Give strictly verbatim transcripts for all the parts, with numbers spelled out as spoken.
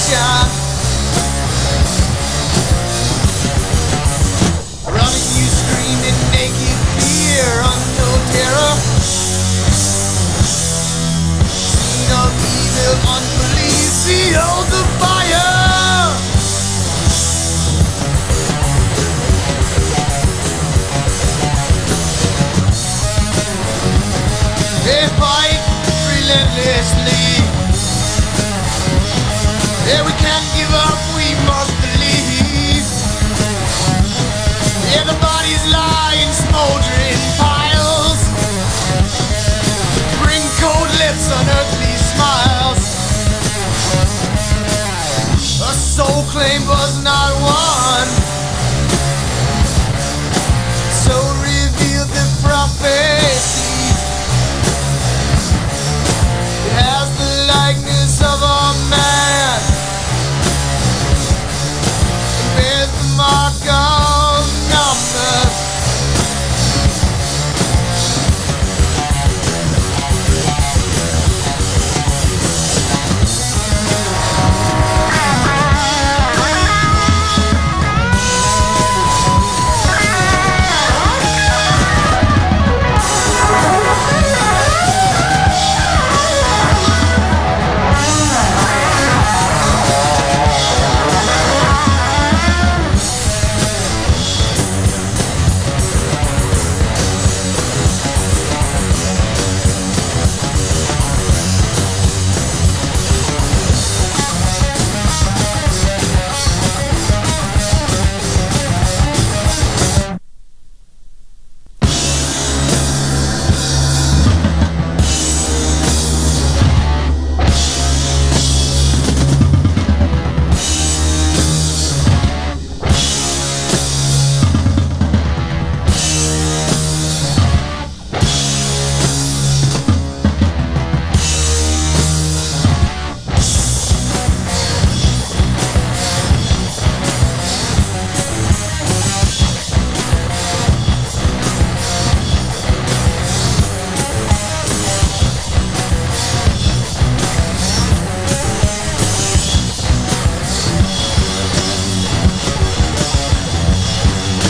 nation. Running, you screaming naked fear, untold terror. Scene of evil, unbelief, behold the fire. They fight relentlessly. Yeah, we can't give up, we must believe. Yeah, the bodies lie in smoldering piles. Bring cold lips, unearthly smiles. A soul claim was not one. So revealed the prophecy. It has the likeness of a man. It bears the mark of numbers.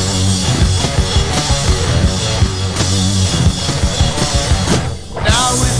Now